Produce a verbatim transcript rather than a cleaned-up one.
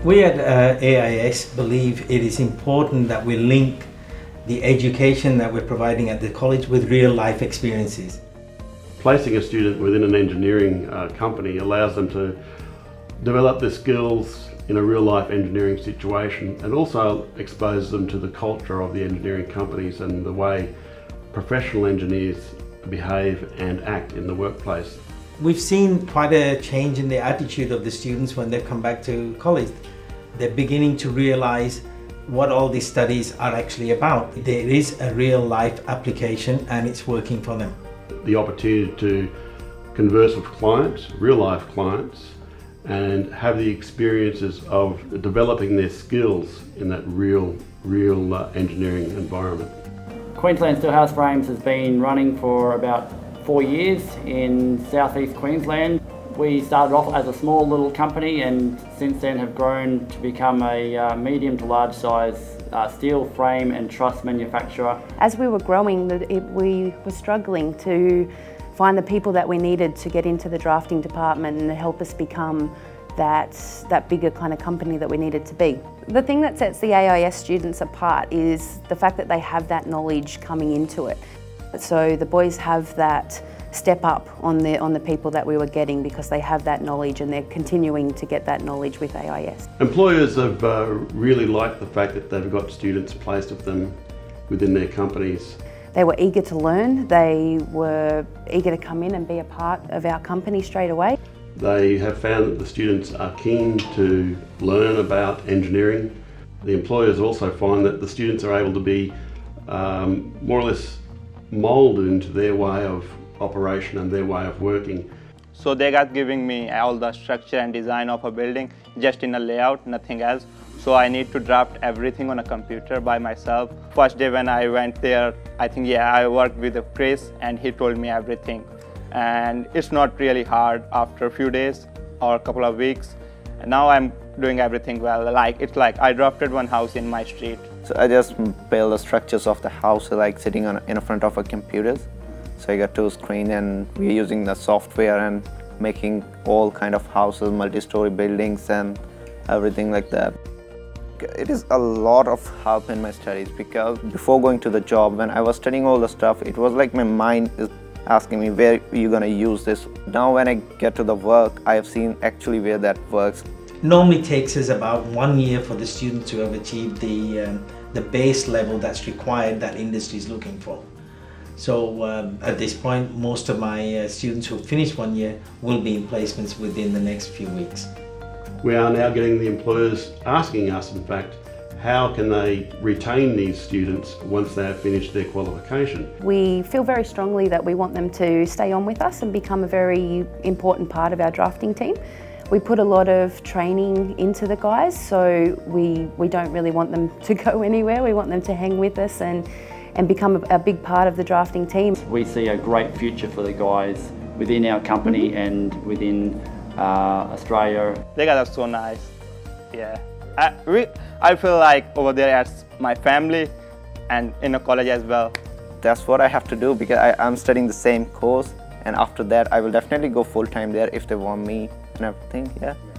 We at uh, A I A S believe it is important that we link the education that we're providing at the college with real life experiences. Placing a student within an engineering uh, company allows them to develop their skills in a real life engineering situation, and also expose them to the culture of the engineering companies and the way professional engineers behave and act in the workplace. We've seen quite a change in the attitude of the students when they've come back to college. They're beginning to realize what all these studies are actually about. There is a real life application and it's working for them. The opportunity to converse with clients, real life clients, and have the experiences of developing their skills in that real, real uh, engineering environment. Queensland Steel House Frames has been running for about four years in southeast Queensland. We started off as a small little company and since then have grown to become a uh, medium to large size uh, steel frame and truss manufacturer. As we were growing, it, we were struggling to find the people that we needed to get into the drafting department and help us become that, that bigger kind of company that we needed to be. The thing that sets the A I A S students apart is the fact that they have that knowledge coming into it. So the boys have that step up on the, on the people that we were getting because they have that knowledge and they're continuing to get that knowledge with A I A S. Employers have uh, really liked the fact that they've got students placed with them within their companies. They were eager to learn, they were eager to come in and be a part of our company straight away. They have found that the students are keen to learn about engineering. The employers also find that the students are able to be um, more or less moulded into their way of operation and their way of working. So they got giving me all the structure and design of a building just in a layout, nothing else. So I need to draft everything on a computer by myself. First day when I went there, I think yeah, I worked with Chris and he told me everything. And it's not really hard after a few days or a couple of weeks. And now I'm doing everything well. Like it's like I drafted one house in my street. So I just build the structures of the house like sitting on in front of a computer. So I got two screens and we're using the software and making all kind of houses, multi-story buildings and everything like that. It is a lot of help in my studies because before going to the job, when I was studying all the stuff, it was like my mind is asking me where you're going to use this. Now when I get to the work, I have seen actually where that works. Normally takes us about one year for the student to have achieved the, um, the base level that's required that industry is looking for. So um, at this point, most of my uh, students who finish one year will be in placements within the next few weeks. We are now getting the employers asking us, in fact, how can they retain these students once they have finished their qualification? We feel very strongly that we want them to stay on with us and become a very important part of our drafting team. We put a lot of training into the guys, so we, we don't really want them to go anywhere. We want them to hang with us and, and become a, a big part of the drafting team. We see a great future for the guys within our company and within uh, Australia. They got us so nice, yeah. I, we, I feel like over there as my family and in a college as well. That's what I have to do because I, I'm studying the same course, and after that I will definitely go full-time there if they want me and everything, yeah.